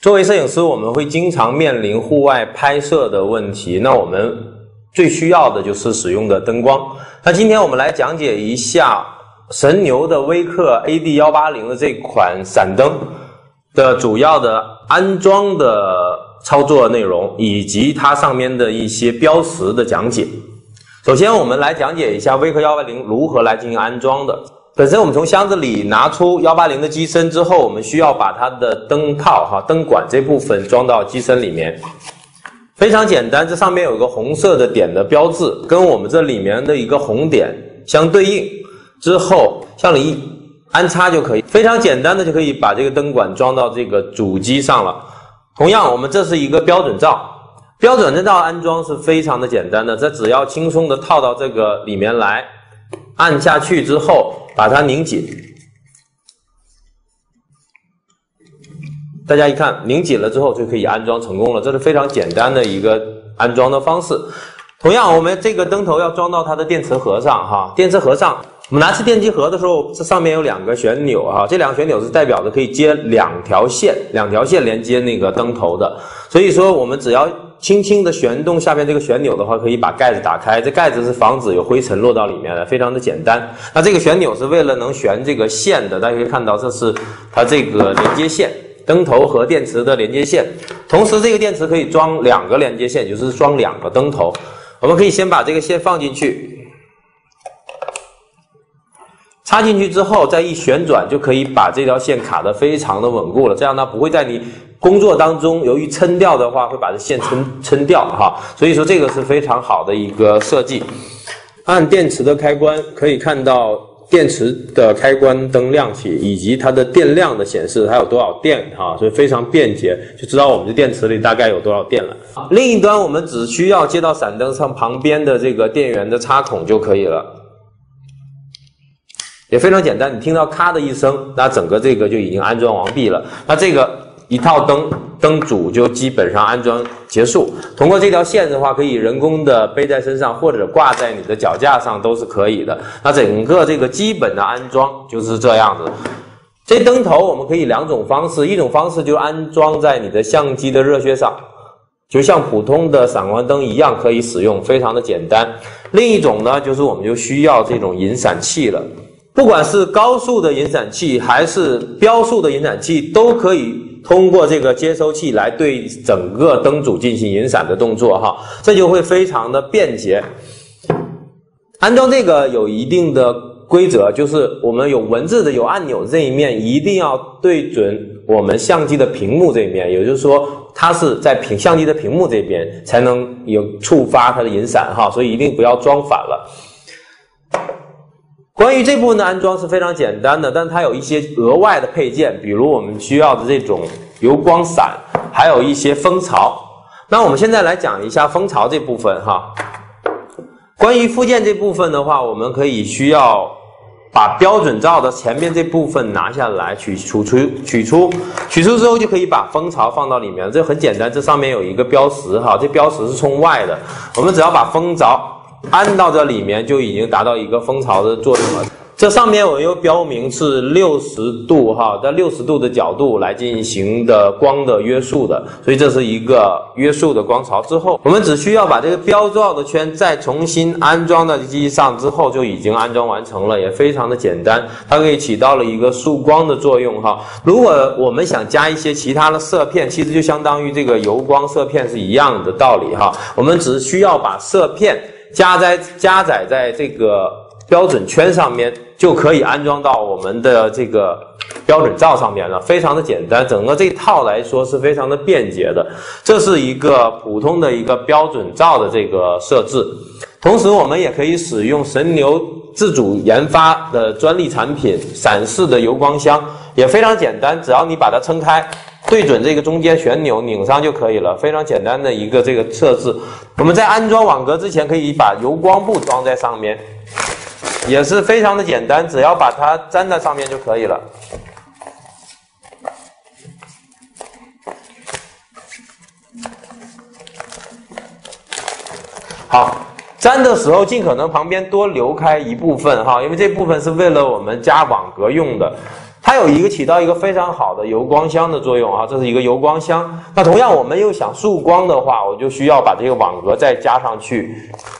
作为摄影师，我们会经常面临户外拍摄的问题，那我们最需要的就是使用的灯光。那今天我们来讲解一下神牛的微克 AD180的这款闪灯的主要的安装的操作内容，以及它上面的一些标识的讲解。首先我们来讲解一下微克180如何来进行安装的。本身我们从箱子里拿出180的机身之后，我们需要把它的灯泡灯管这部分装到机身里面。非常简单，这上面有一个红色的点的标志，跟我们这里面的一个红点相对应，之后向里一安插就可以，非常简单的就可以把这个灯管装到这个主机上了。同样，我们这是一个标准罩，标准罩安装是非常的简单的，这只要轻松的套到这个里面来，按下去之后把它拧紧。大家一看拧紧了之后就可以安装成功了，这是非常简单的一个安装的方式。同样，我们这个灯头要装到它的电池盒上电池盒上，我们拿起电机盒的时候，这上面有两个旋钮这两个旋钮是代表着可以接两条线连接那个灯头的。所以说我们只要轻轻的旋动下面这个旋钮的话，可以把盖子打开，这盖子是防止有灰尘落到里面的，非常的简单。那这个旋钮是为了能旋这个线的，大家可以看到这是它这个连接线，灯头和电池的连接线。同时这个电池可以装两个连接线，就是装两个灯头。我们可以先把这个线放进去，插进去之后再一旋转，就可以把这条线卡得非常的稳固了，这样它不会在你工作当中由于撑掉的话会把这线撑掉所以说这个是非常好的一个设计。按电池的开关可以看到电池的开关灯亮起，以及它的电量的显示，它有多少电所以非常便捷，就知道我们的电池里大概有多少电了。另一端我们只需要接到闪灯上旁边的这个电源的插孔就可以了，也非常简单。你听到咔的一声，那整个这个就已经安装完毕了。那这个一套灯组就基本上安装结束。通过这条线的话，可以人工的背在身上或者挂在你的脚架上都是可以的。那整个这个基本的安装就是这样子。这灯头我们可以两种方式，一种方式就安装在你的相机的热靴上，就像普通的闪光灯一样可以使用，非常的简单。另一种呢，就是我们就需要这种引闪器了。不管是高速的引闪器还是标速的引闪器，都可以通过这个接收器来对整个灯组进行引闪的动作这就会非常的便捷。安装这个有一定的规则，就是我们有文字的有按钮这一面一定要对准我们相机的屏幕这一面，也就是说它是在相机的屏幕这边才能有触发它的引闪所以一定不要装反了。关于这部分的安装是非常简单的，但它有一些额外的配件，比如我们需要的这种油光伞，还有一些蜂巢。那我们现在来讲一下蜂巢这部分关于附件这部分的话，我们可以需要把标准罩的前面这部分拿下来，取出之后就可以把蜂巢放到里面，这很简单，这上面有一个标识这标识是冲外的，我们只要把蜂巢按到这里面就已经达到一个蜂巢的作用了。这上面我又标明是60度在60度的角度来进行的光的约束的，所以这是一个约束的光槽。之后我们只需要把这个标罩的圈再重新安装到机上之后就已经安装完成了，也非常的简单，它可以起到了一个束光的作用如果我们想加一些其他的色片，其实就相当于这个油光色片是一样的道理我们只需要把色片加载在这个标准圈上面，就可以安装到我们的这个标准罩上面了，非常的简单，整个这套来说是非常的便捷的。这是一个普通的一个标准罩的这个设置。同时我们也可以使用神牛自主研发的专利产品闪式的油光箱，也非常简单，只要你把它撑开，对准这个中间旋钮拧上就可以了，非常简单的一个这个设置。我们在安装网格之前可以把油光布装在上面，也是非常的简单，只要把它粘在上面就可以了。好，粘的时候尽可能旁边多留开一部分因为这部分是为了我们加网格用的。 它有一个起到一个非常好的油光箱的作用啊，这是一个油光箱。那同样我们又想束光的话，我就需要把这个网格再加上去。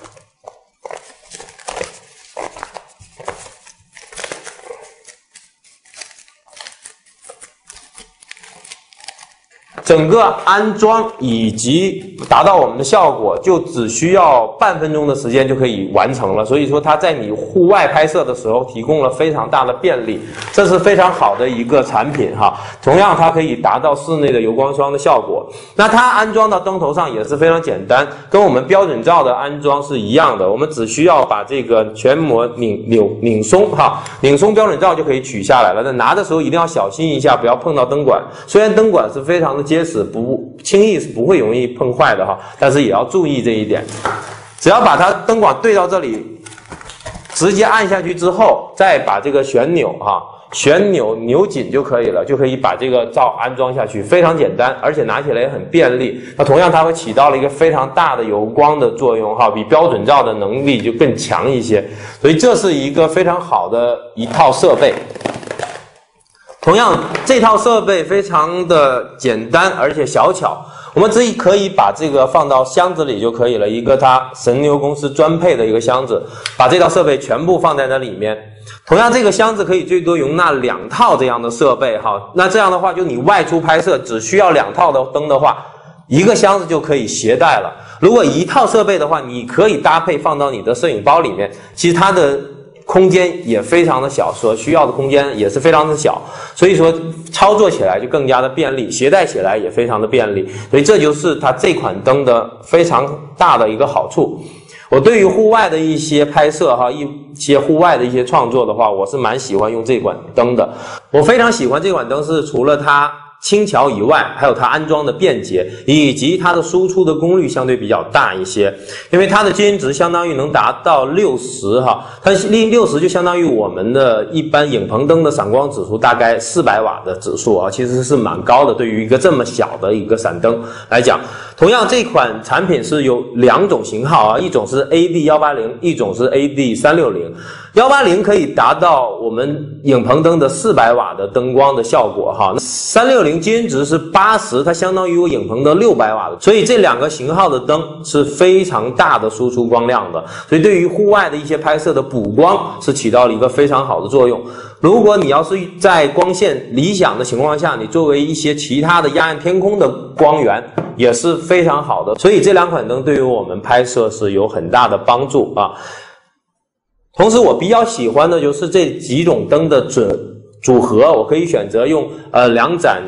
整个安装以及达到我们的效果，就只需要半分钟的时间就可以完成了。所以说，它在你户外拍摄的时候提供了非常大的便利，这是非常好的一个产品哈。同样，它可以达到室内的油光霜的效果。那它安装到灯头上也是非常简单，跟我们标准罩的安装是一样的。我们只需要把这个全膜拧松哈，拧松标准罩就可以取下来了。但拿的时候一定要小心一下，不要碰到灯管。虽然灯管是非常的结实，不轻易是不会容易碰坏的哈，但是也要注意这一点。只要把它灯管对到这里，直接按下去之后，再把这个旋钮扭紧就可以了，就可以把这个罩安装下去，非常简单，而且拿起来也很便利。那同样它会起到了一个非常大的油光的作用哈，比标准罩的能力就更强一些，所以这是一个非常好的一套设备。同样，这套设备非常的简单而且小巧，我们可以把这个放到箱子里就可以了，一个它神牛公司专配的一个箱子，把这套设备全部放在那里面。同样，这个箱子可以最多容纳2套这样的设备哈，那这样的话，就你外出拍摄只需要2套的灯的话，一个箱子就可以携带了。如果一套设备的话，你可以搭配放到你的摄影包里面，其实它的空间也非常的小，所需要的空间也是非常的小，所以说操作起来就更加的便利，携带起来也非常的便利，所以这就是它这款灯的非常大的一个好处。我对于户外的一些拍摄哈，一些户外的一些创作的话，我是蛮喜欢用这款灯的。我非常喜欢这款灯是除了它轻巧以外，还有它安装的便捷，以及它的输出的功率相对比较大一些，因为它的均值相当于能达到60哈，它60就相当于我们的一般影棚灯的闪光指数大概400瓦的指数啊，其实是蛮高的，对于一个这么小的一个闪灯来讲。同样，这款产品是有2种型号啊，一种是 AD180，一种是 AD360。180可以达到我们影棚灯的400瓦的灯光的效果哈，360均值是80，它相当于我影棚灯600瓦的，所以这2个型号的灯是非常大的输出光亮的，所以对于户外的一些拍摄的补光是起到了一个非常好的作用。如果你要是在光线理想的情况下，你作为一些其他的压暗天空的光源也是非常好的，所以这2款灯对于我们拍摄是有很大的帮助啊。同时我比较喜欢的就是这几种灯的组合，我可以选择用2盏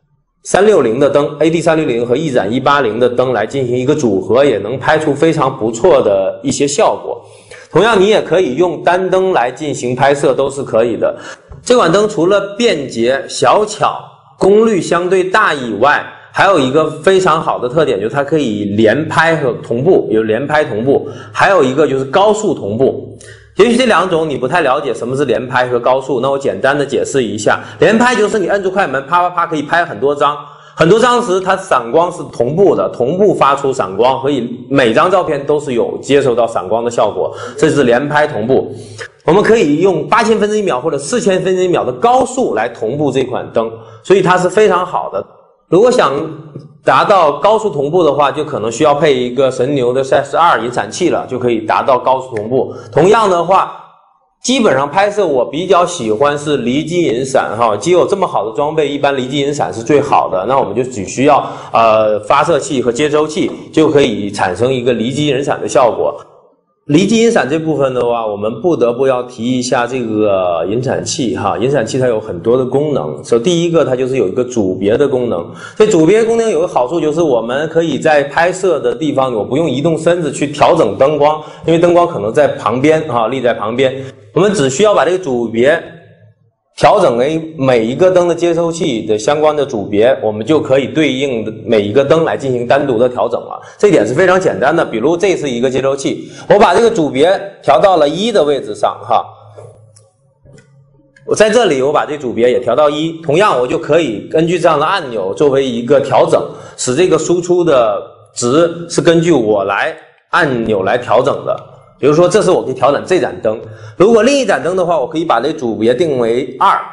360的灯 AD360 和1盏180的灯来进行一个组合，也能拍出非常不错的一些效果。同样你也可以用单灯来进行拍摄，都是可以的。这款灯除了便捷小巧功率相对大以外，还有一个非常好的特点，就是它可以连拍和同步，有连拍同步，还有一个就是高速同步。也许这2种你不太了解什么是连拍和高速，那我简单的解释一下。连拍就是你摁住快门，啪啪啪可以拍很多张，很多张时它闪光是同步的，同步发出闪光，所以每张照片都是有接收到闪光的效果，这是连拍同步。我们可以用8000分之一秒或者4000分之一秒的高速来同步这款灯，所以它是非常好的。如果想达到高速同步的话，就可能需要配一个神牛的 CS2 引闪器了，就可以达到高速同步。同样的话，基本上拍摄我比较喜欢是离机引闪哈，既有这么好的装备，一般离机引闪是最好的。那我们就只需要发射器和接收器就可以产生一个离机引闪的效果。离机引闪这部分的话，我们不得不要提一下这个引闪器哈。引闪器它有很多的功能，第一个它就是有一个组别的功能。这组别功能有个好处，就是我们可以在拍摄的地方，我不用移动身子去调整灯光，因为灯光可能在旁边哈，立在旁边，我们只需要把这个组别调整为每一个灯的接收器的相关的组别，我们就可以对应的每一个灯来进行单独的调整了。这点是非常简单的。比如这是一个接收器，我把这个组别调到了1的位置上哈，我在这里我把这组别也调到1，同样我就可以根据这样的按钮作为一个调整，使这个输出的值是根据我来按钮来调整的。比如说这是我可以调整这盏灯，如果另一盏灯的话，我可以把这组别定为2，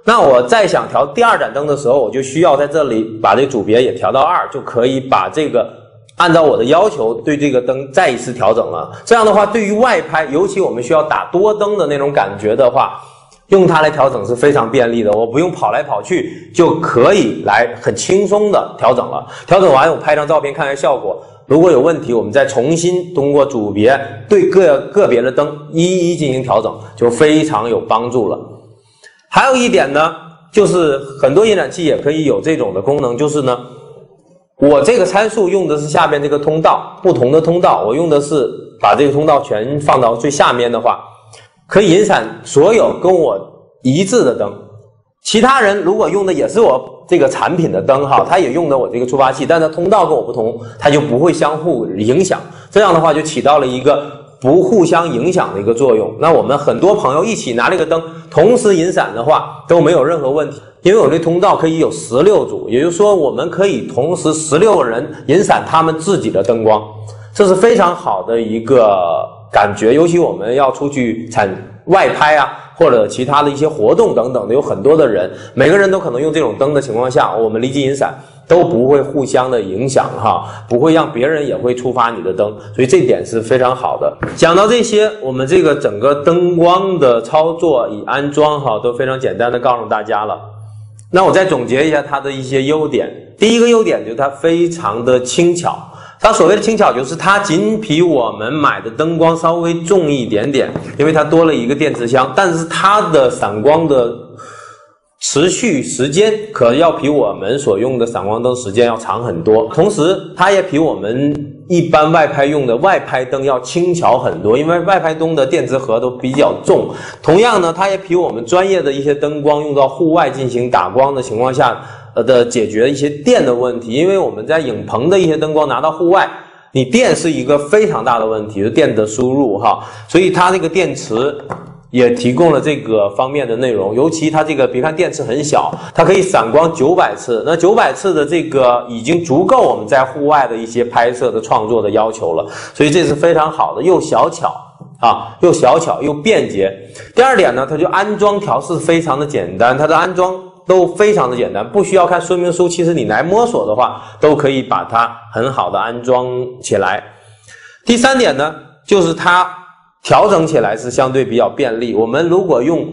那我再想调第二盏灯的时候，我就需要在这里把这个组别也调到2，就可以把这个按照我的要求对这个灯再一次调整了。这样的话，对于外拍，尤其我们需要打多灯的那种感觉的话，用它来调整是非常便利的，我不用跑来跑去，就可以来很轻松的调整了。调整完，我拍张照片看看效果。如果有问题，我们再重新通过组别对个别的灯一一进行调整，就非常有帮助了。还有一点呢，就是很多引展器也可以有这种的功能，就是呢，我这个参数用的是下边这个通道，不同的通道，我用的是把这个通道全放到最下面的话，可以引闪所有跟我一致的灯。其他人如果用的也是我这个产品的灯哈，他也用的我这个触发器，但是通道跟我不同，它就不会相互影响。这样的话就起到了一个不互相影响的一个作用。那我们很多朋友一起拿这个灯同时引闪的话都没有任何问题，因为我这通道可以有16组，也就是说我们可以同时16个人引闪他们自己的灯光，这是非常好的一个感觉。尤其我们要出去外拍啊，或者其他的一些活动等等的，有很多的人，每个人都可能用这种灯的情况下，我们离机引闪都不会互相的影响哈，不会让别人也会触发你的灯，所以这点是非常好的。讲到这些，我们这个整个灯光的操作与安装哈都非常简单的告诉大家了。那我再总结一下它的一些优点。第一个优点就是它非常的轻巧。它所谓的轻巧，就是它仅比我们买的灯光稍微重一点点，因为它多了一个电池箱，但是它的闪光的持续时间可要比我们所用的闪光灯时间要长很多，同时它也比我们一般外拍用的外拍灯要轻巧很多，因为外拍灯的电池盒都比较重。同样呢，它也比我们专业的一些灯光用到户外进行打光的情况下的解决一些电的问题，因为我们在影棚的一些灯光拿到户外，你电是一个非常大的问题，电的输入哈，所以它这个电池也提供了这个方面的内容。尤其它这个别看电池很小，它可以闪光900次，那900次的这个已经足够我们在户外的一些拍摄的创作的要求了，所以这是非常好的，又小巧又小巧又便捷。第二点呢，它就安装调试非常的简单，它的安装都非常的简单，不需要看说明书，其实你来摸索的话都可以把它很好的安装起来。第三点呢，就是它调整起来是相对比较便利。我们如果用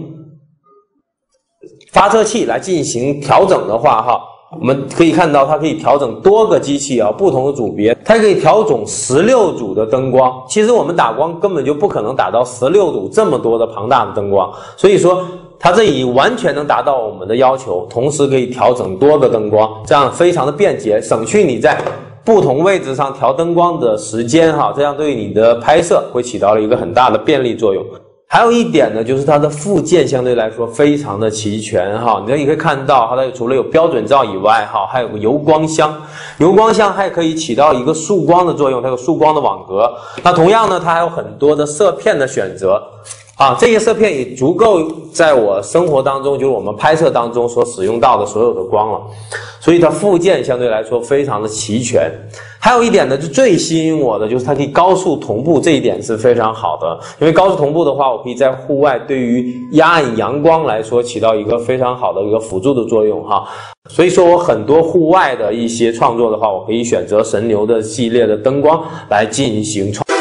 发射器来进行调整的话哈，我们可以看到它可以调整多个机器不同的组别，它可以调整16组的灯光。其实我们打光根本就不可能打到16组这么多的庞大的灯光，所以说它这里完全能达到我们的要求，同时可以调整多个灯光，这样非常的便捷，省去你在不同位置上调灯光的时间哈，这样对你的拍摄会起到了一个很大的便利作用。还有一点呢，就是它的附件相对来说非常的齐全哈，你可以看到它除了有标准罩以外哈，还有个油光箱，油光箱还可以起到一个束光的作用，它有束光的网格。那同样呢，它还有很多的色片的选择这些色片也足够在我生活当中，就是我们拍摄当中所使用到的所有的光了，所以它附件相对来说非常的齐全。还有一点呢，就最吸引我的就是它可以高速同步，这一点是非常好的。因为高速同步的话，我可以在户外对于压暗阳光来说起到一个非常好的一个辅助的作用哈。所以说我很多户外的一些创作的话，我可以选择神牛的系列的灯光来进行创作。